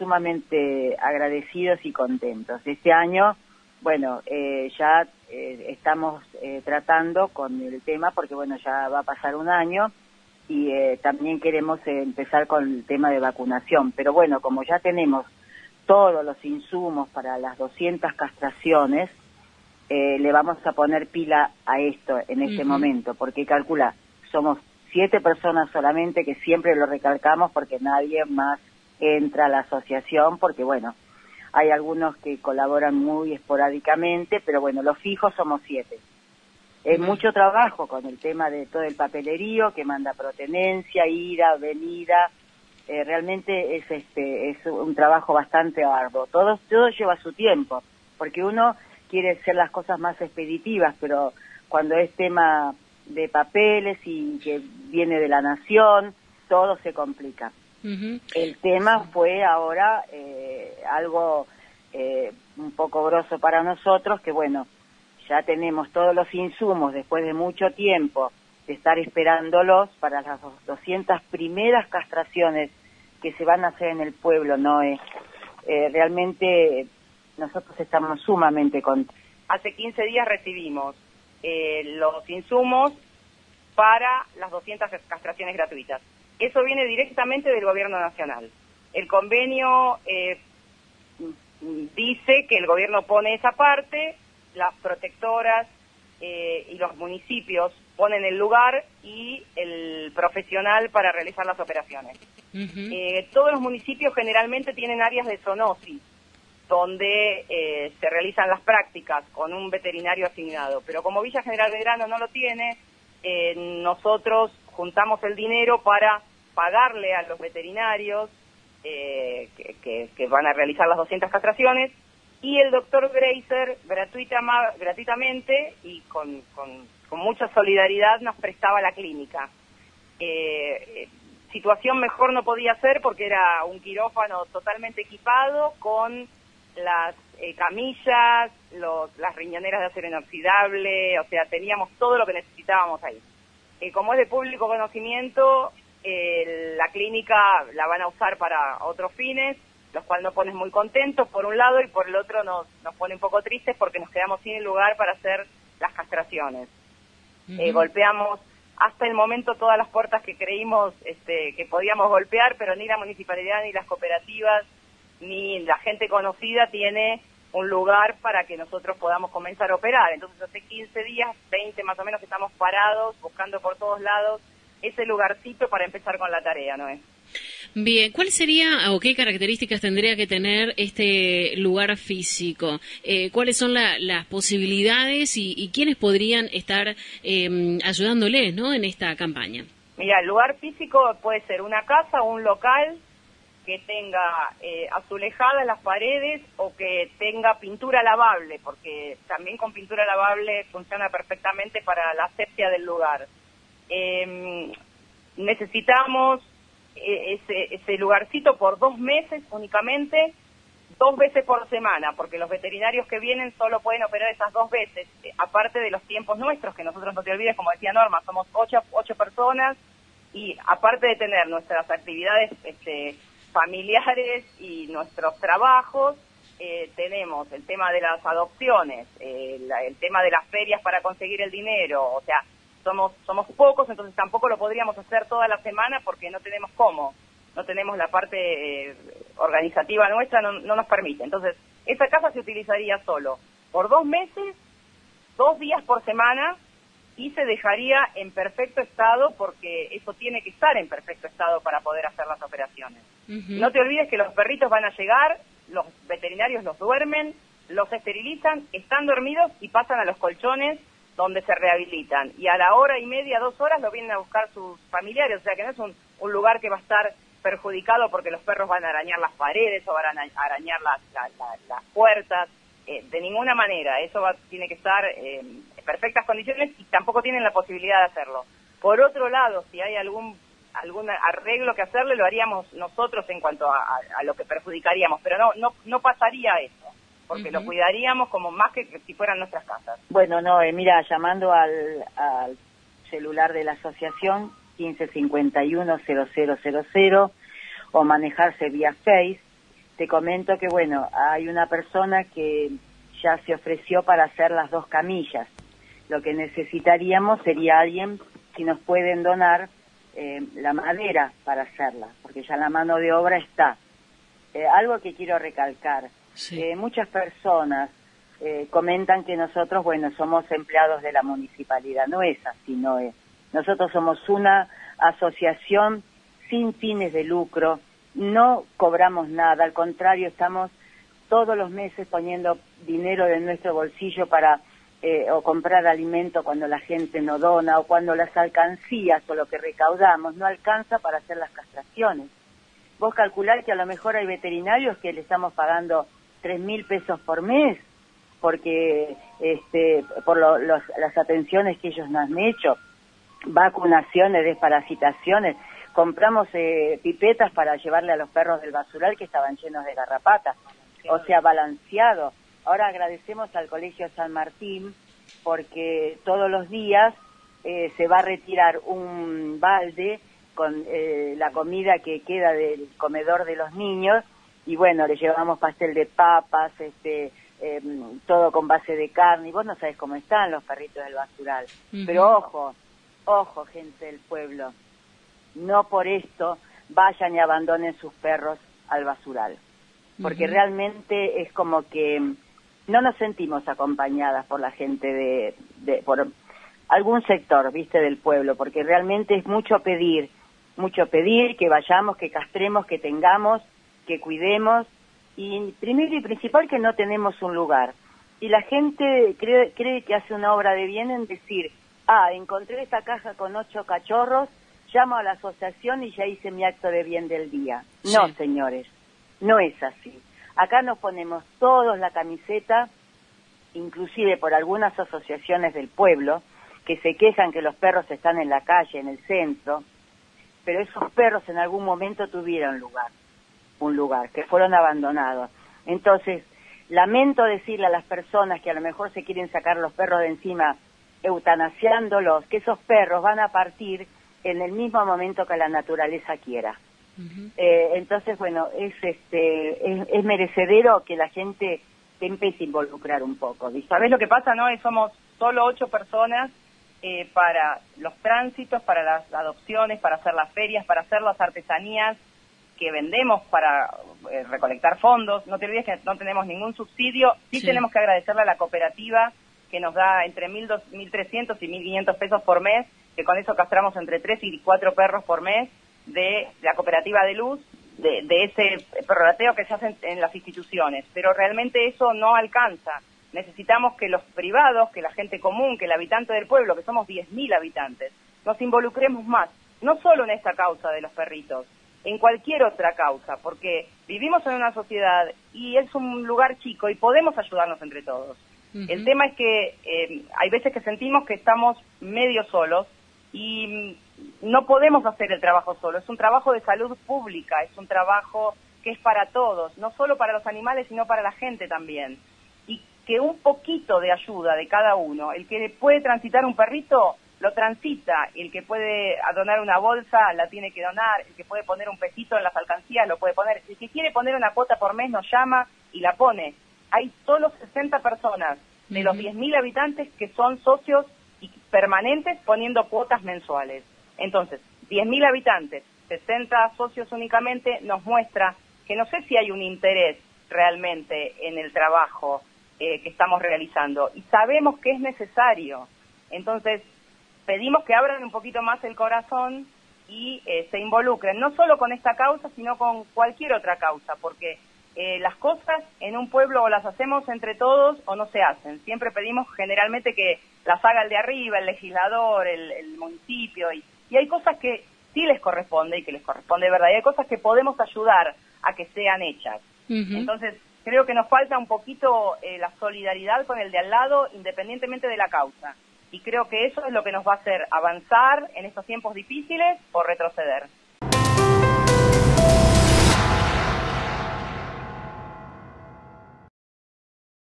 sumamente agradecidos y contentos. Este año, bueno, ya estamos tratando con el tema porque, bueno, ya va a pasar un año y también queremos empezar con el tema de vacunación. Pero bueno, como ya tenemos todos los insumos para las 200 castraciones, le vamos a poner pila a esto en este momento, porque calcula, somos 7 personas solamente, que siempre lo recalcamos porque nadie más entra a la asociación, porque bueno, hay algunos que colaboran muy esporádicamente, pero bueno, los fijos somos 7. Es mucho trabajo con el tema de todo el papelerío que manda Protenencia, ida, venida, realmente es un trabajo bastante arduo. Todo lleva su tiempo, porque uno quiere hacer las cosas más expeditivas, pero cuando es tema de papeles y que viene de la nación, todo se complica. El tema fue ahora algo un poco grosso para nosotros, que bueno, ya tenemos todos los insumos después de mucho tiempo de estar esperándolos para las 200 primeras castraciones que se van a hacer en el pueblo, ¿no? Realmente nosotros estamos sumamente contentos. Hace 15 días recibimos los insumos para las 200 castraciones gratuitas. Eso viene directamente del Gobierno Nacional. El convenio dice que el gobierno pone esa parte, las protectoras y los municipios ponen el lugar y el profesional para realizar las operaciones. Todos los municipios generalmente tienen áreas de zoonosis, donde se realizan las prácticas con un veterinario asignado. Pero como Villa General Belgrano no lo tiene, nosotros juntamos el dinero para pagarle a los veterinarios que van a realizar las 200 castraciones, y el doctor Greiser gratuitamente y con mucha solidaridad nos prestaba la clínica. Situación mejor no podía ser porque era un quirófano totalmente equipado con las camillas, las riñoneras de acero inoxidable, o sea, teníamos todo lo que necesitábamos ahí. Como es de público conocimiento, la clínica la van a usar para otros fines, los cuales nos ponen muy contentos por un lado, y por el otro nos pone un poco tristes porque nos quedamos sin lugar para hacer las castraciones. Golpeamos hasta el momento todas las puertas que creímos que podíamos golpear, pero ni la municipalidad, ni las cooperativas, ni la gente conocida tiene un lugar para que nosotros podamos comenzar a operar. Entonces hace 15 días, 20 más o menos, que estamos parados, buscando por todos lados ese lugarcito para empezar con la tarea, ¿no es? Bien, ¿cuál sería o qué características tendría que tener este lugar físico? ¿Cuáles son las posibilidades y quiénes podrían estar ayudándoles, ¿no?, en esta campaña? Mira, el lugar físico puede ser una casa o un local que tenga azulejadas las paredes o que tenga pintura lavable, porque también con pintura lavable funciona perfectamente para la asepsia del lugar. Necesitamos ese lugarcito por 2 meses únicamente, 2 veces por semana, porque los veterinarios que vienen solo pueden operar esas 2 veces, aparte de los tiempos nuestros, que nosotros, no te olvides, como decía Norma, somos 8 personas, y aparte de tener nuestras actividades familiares y nuestros trabajos, tenemos el tema de las adopciones, el tema de las ferias para conseguir el dinero, o sea, somos pocos, entonces tampoco lo podríamos hacer toda la semana porque no tenemos cómo, no tenemos la parte organizativa nuestra, no nos permite. Entonces, esa casa se utilizaría solo por 2 meses, 2 días por semana, y se dejaría en perfecto estado, porque eso tiene que estar en perfecto estado para poder hacer las operaciones. No te olvides que los perritos van a llegar, los veterinarios los duermen, los esterilizan, están dormidos y pasan a los colchones donde se rehabilitan, y a la hora y media, 2 horas, lo vienen a buscar sus familiares, o sea que no es un lugar que va a estar perjudicado porque los perros van a arañar las paredes o van a arañar las puertas, de ninguna manera. Eso tiene que estar en perfectas condiciones, y tampoco tienen la posibilidad de hacerlo. Por otro lado, si hay algún arreglo que hacerle, lo haríamos nosotros en cuanto a lo que perjudicaríamos, pero no pasaría eso, porque lo cuidaríamos como más que si fueran nuestras casas. Bueno, no, mira, llamando al celular de la asociación, 1551-0000, o manejarse vía Face, te comento que, bueno, hay una persona que ya se ofreció para hacer las 2 camillas. Lo que necesitaríamos sería alguien, si nos pueden donar la madera para hacerla, porque ya la mano de obra está. Algo que quiero recalcar, sí. Muchas personas comentan que nosotros, bueno, somos empleados de la municipalidad. No es así, no es. Nosotros somos una asociación sin fines de lucro, no cobramos nada, al contrario, estamos todos los meses poniendo dinero de nuestro bolsillo para o comprar alimento cuando la gente no dona, o cuando las alcancías o lo que recaudamos no alcanza para hacer las castraciones. Vos calculás que a lo mejor hay veterinarios que le estamos pagando 3.000 pesos por mes, porque por las atenciones que ellos nos han hecho, vacunaciones, desparasitaciones, compramos pipetas para llevarle a los perros del basural que estaban llenos de garrapatas, o sea, balanceado. Ahora agradecemos al Colegio San Martín porque todos los días se va a retirar un balde con la comida que queda del comedor de los niños, y bueno, le llevamos pastel de papas, todo con base de carne, y vos no sabés cómo están los perritos del basural. Pero ojo, gente del pueblo, no por esto vayan y abandonen sus perros al basural, porque realmente es como que no nos sentimos acompañadas por la gente por algún sector, viste, del pueblo, porque realmente es mucho pedir que vayamos, que castremos, que tengamos, que cuidemos, y primero y principal que no tenemos un lugar. Y la gente cree que hace una obra de bien en decir, encontré esta caja con 8 cachorros, llamo a la asociación y ya hice mi acto de bien del día. Sí. No, señores, no es así. Acá nos ponemos todos la camiseta, inclusive por algunas asociaciones del pueblo, que se quejan que los perros están en la calle, en el centro, pero esos perros en algún momento tuvieron un lugar, que fueron abandonados. Entonces, lamento decirle a las personas que a lo mejor se quieren sacar los perros de encima, eutanasiándolos, que esos perros van a partir en el mismo momento que la naturaleza quiera. Entonces, bueno, es merecedero que la gente se empiece a involucrar un poco, ¿viste? ¿Sabés lo que pasa, no? Somos solo 8 personas para los tránsitos, para las adopciones, para hacer las ferias, para hacer las artesanías que vendemos para recolectar fondos. No te olvides que no tenemos ningún subsidio. Sí tenemos que agradecerle a la cooperativa que nos da entre 1.300 y 1.500 pesos por mes, que con eso castramos entre 3 y 4 perros por mes de la cooperativa de luz, de ese prorrateo que se hace en las instituciones. Pero realmente eso no alcanza. Necesitamos que los privados, que la gente común, que el habitante del pueblo, que somos 10.000 habitantes, nos involucremos más, no solo en esta causa de los perritos, en cualquier otra causa, porque vivimos en una sociedad y es un lugar chico y podemos ayudarnos entre todos. El tema es que hay veces que sentimos que estamos medio solos y no podemos hacer el trabajo solo. Es un trabajo de salud pública, es un trabajo que es para todos, no solo para los animales, sino para la gente también. Y que un poquito de ayuda de cada uno, el que puede transitar un perrito, lo transita, el que puede donar una bolsa, la tiene que donar, el que puede poner un pesito en las alcancías, lo puede poner, el que quiere poner una cuota por mes nos llama y la pone. Hay solo 60 personas de los 10.000 habitantes que son socios y permanentes poniendo cuotas mensuales. Entonces, 10.000 habitantes, 60 socios únicamente, nos muestra que no sé si hay un interés realmente en el trabajo que estamos realizando, y sabemos que es necesario. Entonces, pedimos que abran un poquito más el corazón y se involucren, no solo con esta causa, sino con cualquier otra causa, porque las cosas en un pueblo o las hacemos entre todos o no se hacen. Siempre pedimos generalmente que las haga el de arriba, el legislador, el municipio, y hay cosas que sí les corresponde y que les corresponde de verdad, y hay cosas que podemos ayudar a que sean hechas. Entonces, creo que nos falta un poquito la solidaridad con el de al lado, independientemente de la causa. Y creo que eso es lo que nos va a hacer avanzar en estos tiempos difíciles o retroceder.